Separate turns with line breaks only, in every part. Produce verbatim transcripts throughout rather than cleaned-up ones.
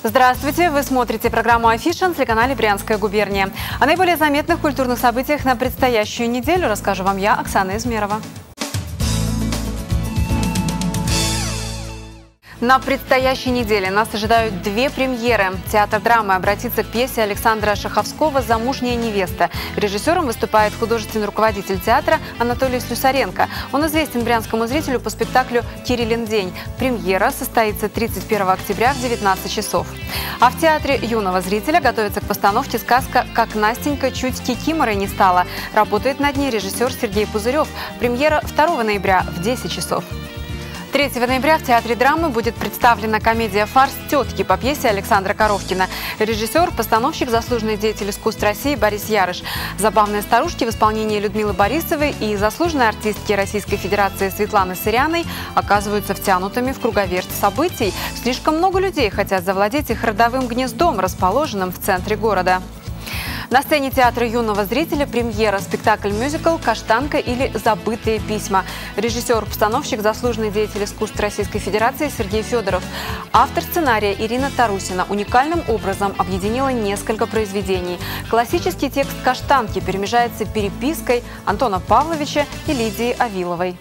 Здравствуйте! Вы смотрите программу «Афиша» на телеканале «Брянская губерния». О наиболее заметных культурных событиях на предстоящую неделю расскажу вам я, Оксана Измерова. На предстоящей неделе нас ожидают две премьеры. Театр драмы обратится к пьесе Александра Шаховского «Замужняя невеста». Режиссером выступает художественный руководитель театра Анатолий Слюсаренко. Он известен брянскому зрителю по спектаклю «Кириллин день». Премьера состоится тридцать первого октября в девятнадцать часов. А в театре юного зрителя готовится к постановке сказка «Как Настенька чуть кикиморой не стала». Работает над ней режиссер Сергей Пузырев. Премьера второго ноября в десять часов. третьего ноября в Театре драмы будет представлена комедия «Фарс. Тетки» по пьесе Александра Коровкина. Режиссер, постановщик, заслуженный деятель искусств России Борис Ярыш. Забавные старушки в исполнении Людмилы Борисовой и заслуженной артистки Российской Федерации Светланы Сыряной оказываются втянутыми в круговерть событий. Слишком много людей хотят завладеть их родовым гнездом, расположенным в центре города. На сцене театра юного зрителя премьера спектакль-мюзикл «Каштанка» или «Забытые письма». Режиссер-постановщик, заслуженный деятель искусств Российской Федерации Сергей Федоров. Автор сценария Ирина Тарусина уникальным образом объединила несколько произведений. Классический текст «Каштанки» перемежается перепиской Антона Павловича и Лидии Авиловой.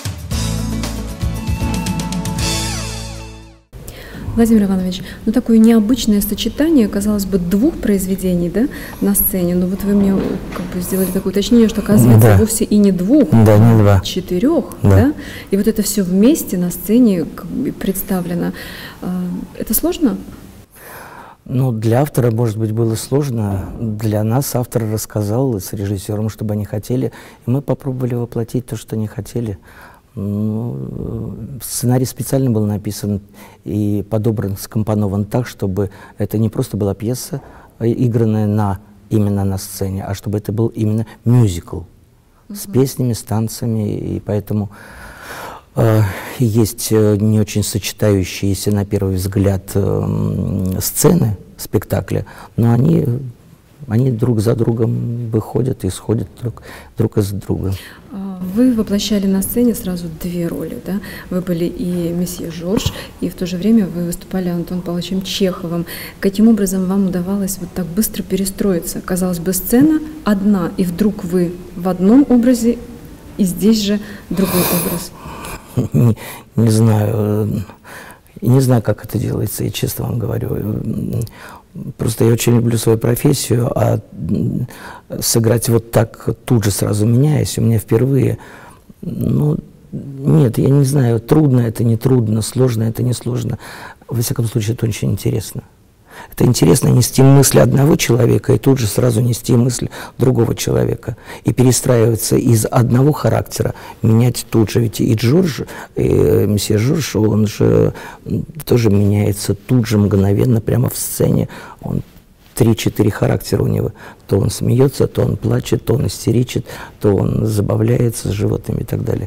Владимир Иванович, ну такое необычное сочетание, казалось бы, двух произведений, да, на сцене. Но вот вы мне как бы сделали такое уточнение, что оказывается да. вовсе и не двух,
да, не два.
а четырех,
да.
да? И вот это все вместе на сцене как бы представлено. Это сложно?
Ну, для автора, может быть, было сложно. Для нас автор рассказал с режиссером, чтобы они хотели. И мы попробовали воплотить то, что они хотели. Ну, сценарий специально был написан и подобран, скомпонован так, чтобы это не просто была пьеса, игранная на, именно на сцене, а чтобы это был именно мюзикл mm-hmm. с песнями, с танцами, и поэтому э, есть не очень сочетающиеся на первый взгляд э, сцены спектакля, но они, они друг за другом выходят и сходят друг, друг из друга.
Вы воплощали на сцене сразу две роли, да? Вы были и месье Жорж, и в то же время вы выступали Антоном Павловичем Чеховым. Каким образом вам удавалось вот так быстро перестроиться? Казалось бы, сцена одна, и вдруг вы в одном образе, и здесь же другой образ.
Не, не знаю, не знаю, как это делается, я честно вам говорю. Просто я очень люблю свою профессию, а сыграть вот так, тут же сразу меняясь, у меня впервые, ну, нет, я не знаю, трудно это, не трудно, сложно это, не сложно. Во всяком случае, это очень интересно. Это интересно нести мысли одного человека и тут же сразу нести мысли другого человека. И перестраиваться из одного характера, менять тут же. Ведь и Джордж, и месье Жорж, он же тоже меняется тут же, мгновенно, прямо в сцене. Он три-четыре характера у него. То он смеется, то он плачет, то он истеричит, то он забавляется с животными и так далее.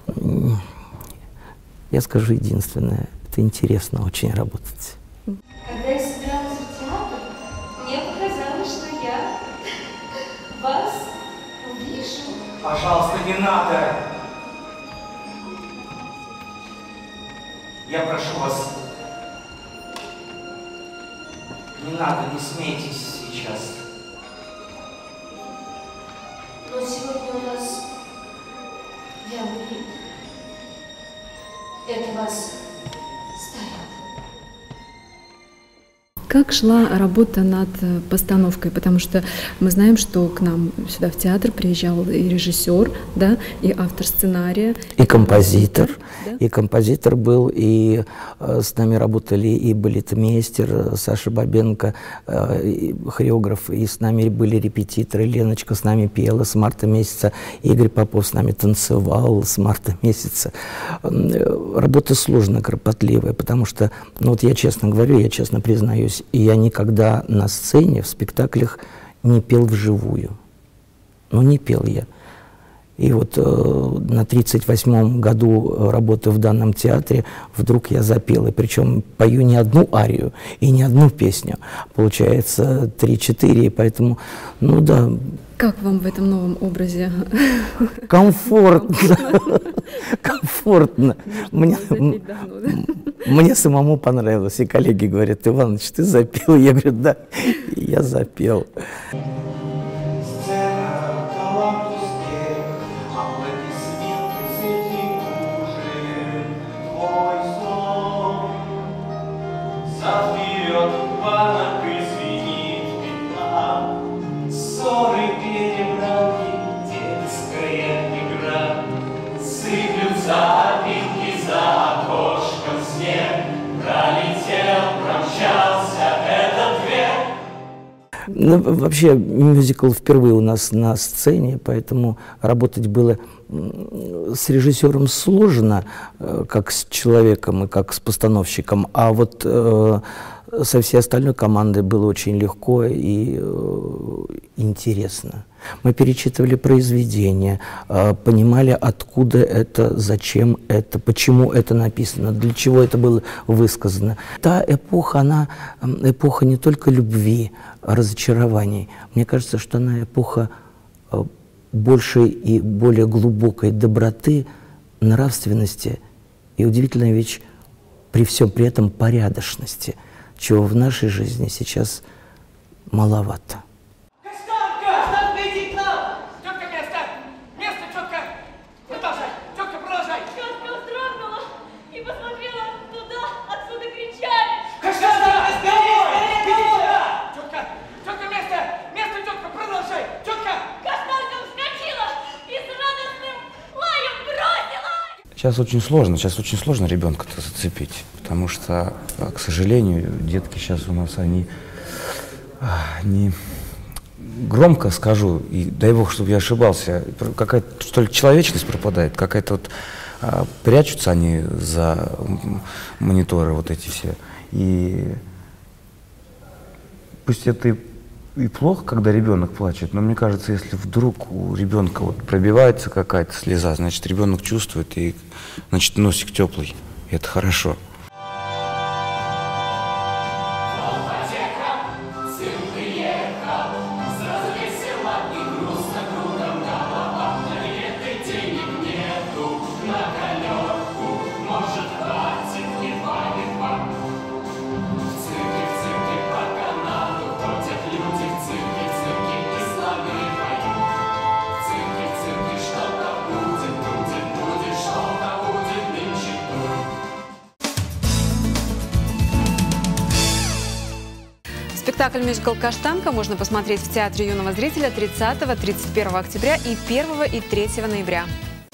Я скажу единственное, это интересно очень работать.
Когда я собиралась в театр, мне показалось, что я вас увижу.
Пожалуйста, не надо. Я прошу вас, не надо, не смейтесь сейчас.
Но сегодня у нас вялый вид. Это вас старит.
Как шла работа над постановкой? Потому что мы знаем, что к нам сюда в театр приезжал и режиссер, да, и автор сценария.
И композитор.
Да?
И композитор был, и э, с нами работали и балетмейстер Саша Бабенко, э, и хореограф, и с нами были репетиторы. Леночка с нами пела с марта месяца, Игорь Попов с нами танцевал с марта месяца. Э, работа сложная, кропотливая, потому что, ну вот я честно говорю, я честно признаюсь, и я никогда на сцене, в спектаклях не пел вживую. Ну, не пел я. И вот э, на тридцать восьмом году работы в данном театре вдруг я запел. И причем пою не одну арию и не одну песню. Получается три-четыре, и поэтому, ну да.
Как вам в этом новом образе?
Комфортно. комфортно. Мне, мне самому понравилось. И коллеги говорят: Иваныч, ты запел? Я говорю: да, я запел. Ну, вообще, мюзикл впервые у нас на сцене, поэтому работать было с режиссером сложно, как с человеком и как с постановщиком, а вот э, со всей остальной командой было очень легко и э, интересно. Мы перечитывали произведения, э, понимали, откуда это, зачем это, почему это написано, для чего это было высказано. Та эпоха, она эпоха не только любви, разочарований. Мне кажется, что она эпоха э, большей и более глубокой доброты, нравственности и, удивительная вещь, при всем при этом порядочности, чего в нашей жизни сейчас маловато.
Сейчас очень сложно, сейчас очень сложно ребенка-то зацепить, потому что, к сожалению, детки сейчас у нас, они, они громко скажу, и дай бог, чтобы я ошибался, какая-то, что ли, человечность пропадает, какая-то вот, а, прячутся они за мониторы вот эти все, и пусть это и И плохо, когда ребенок плачет, но мне кажется, если вдруг у ребенка вот пробивается какая-то слеза, значит, ребенок чувствует, и, значит, носик теплый, и это хорошо.
Спектакль «Мюзикл «Каштанка» можно посмотреть в Театре юного зрителя тридцатого — тридцать первого октября и первого и третьего ноября.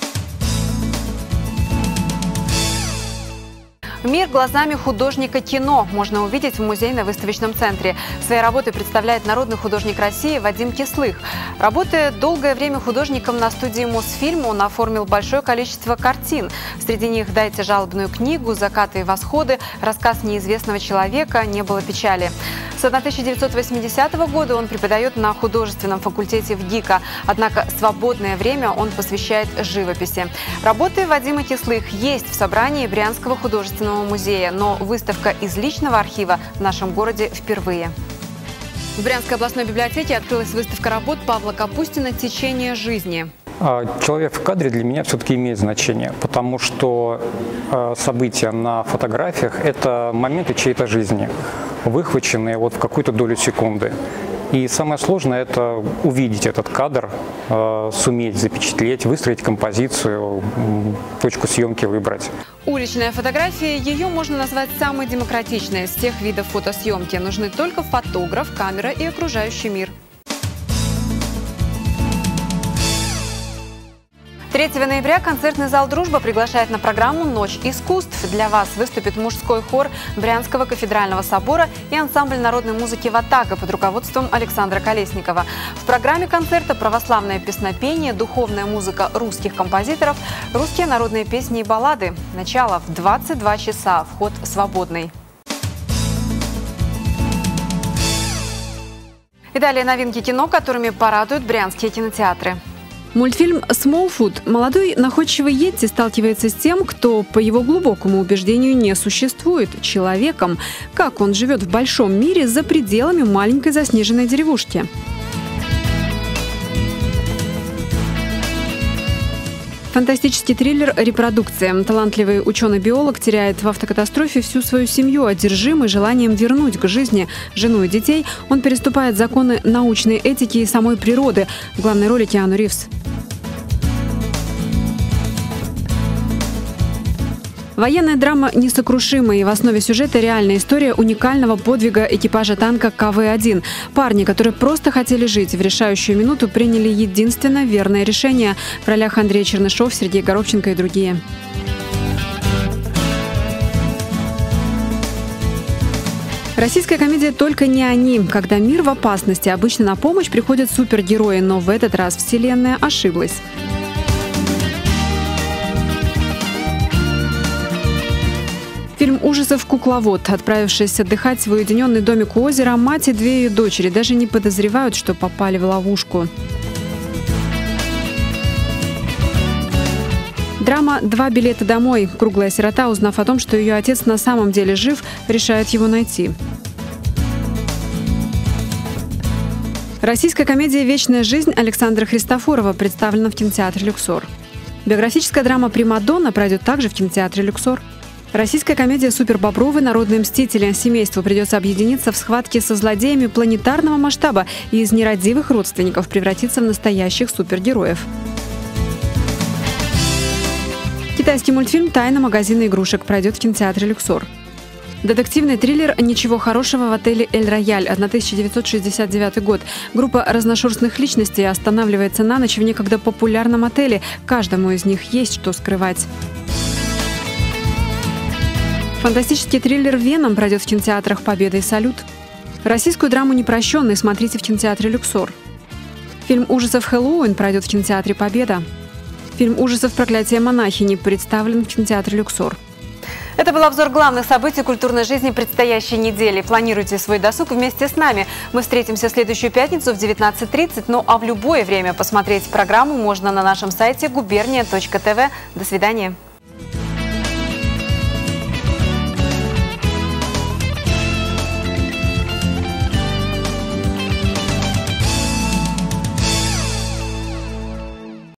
Мир глазами художника кино можно увидеть в музейно-выставочном центре. Свои работы представляет народный художник России Вадим Кислых. Работая долгое время художником на студии Мосфильм, он оформил большое количество картин. Среди них «Дайте жалобную книгу», «Закаты и восходы», «Рассказ неизвестного человека», «Не было печали». С тысяча девятьсот восьмидесятого года он преподает на художественном факультете в ГИКа, однако свободное время он посвящает живописи. Работы Вадима Кислых есть в собрании Брянского художественного музея, но выставка из личного архива в нашем городе впервые. В Брянской областной библиотеке открылась выставка работ Павла Капустина «Течение жизни».
Человек в кадре для меня все-таки имеет значение, потому что события на фотографиях – это моменты чьей-то жизни, выхваченные вот в какую-то долю секунды. И самое сложное – это увидеть этот кадр, суметь запечатлеть, выстроить композицию, точку съемки выбрать.
Уличная фотография, ее можно назвать самой демократичной из всех видов фотосъемки. Нужны только фотограф, камера и окружающий мир. третьего ноября концертный зал «Дружба» приглашает на программу «Ночь искусств». Для вас выступит мужской хор Брянского кафедрального собора и ансамбль народной музыки «Ватага» под руководством Александра Колесникова. В программе концерта православное песнопение, духовная музыка русских композиторов, русские народные песни и баллады. Начало в двадцать два часа. Вход свободный. И далее новинки кино, которыми порадуют брянские кинотеатры.
Мультфильм «Смолфут». Молодой находчивый Йетти сталкивается с тем, кто, по его глубокому убеждению, не существует – человеком. Как он живет в большом мире за пределами маленькой заснеженной деревушки. Фантастический триллер «Репродукция». Талантливый ученый-биолог теряет в автокатастрофе всю свою семью, одержимый желанием вернуть к жизни жену и детей. Он переступает законы научной этики и самой природы. В главной роли Киану Ривз. Военная драма «Несокрушимый». В основе сюжета реальная история уникального подвига экипажа танка Ка Вэ один. Парни, которые просто хотели жить, в решающую минуту приняли единственно верное решение. В ролях Андрей Чернышов, Сергей Горобченко и другие. Российская комедия «Только не они». Когда мир в опасности, обычно на помощь приходят супергерои, но в этот раз вселенная ошиблась. Фильм ужасов «Кукловод». Отправившись отдыхать в уединенный домик у озера, мать и две ее дочери даже не подозревают, что попали в ловушку. Драма «Два билета домой». Круглая сирота, узнав о том, что ее отец на самом деле жив, решает его найти. Российская комедия «Вечная жизнь» Александра Христофорова представлена в кинотеатре «Люксор». Биографическая драма «Примадонна» пройдет также в кинотеатре «Люксор». Российская комедия «Супербобровы. Народные мстители». Семейству придется объединиться в схватке со злодеями планетарного масштаба и из нерадивых родственников превратиться в настоящих супергероев. Китайский мультфильм «Тайна магазина игрушек» пройдет в кинотеатре «Люксор». Детективный триллер «Ничего хорошего в отеле Эль Рояль», тысяча девятьсот шестьдесят девятый год. Группа разношерстных личностей останавливается на ночь в некогда популярном отеле. Каждому из них есть что скрывать. Фантастический триллер «Веном» пройдет в кинотеатрах «Победа» и «Салют». Российскую драму «Непрощенный» смотрите в кинотеатре «Люксор». Фильм ужасов «Хэллоуин» пройдет в кинотеатре «Победа». Фильм ужасов «Проклятие монахини» представлен в кинотеатре «Люксор».
Это был обзор главных событий культурной жизни предстоящей недели. Планируйте свой досуг вместе с нами. Мы встретимся в следующую пятницу в девятнадцать тридцать, ну а в любое время посмотреть программу можно на нашем сайте губерния точка тэ вэ. До свидания.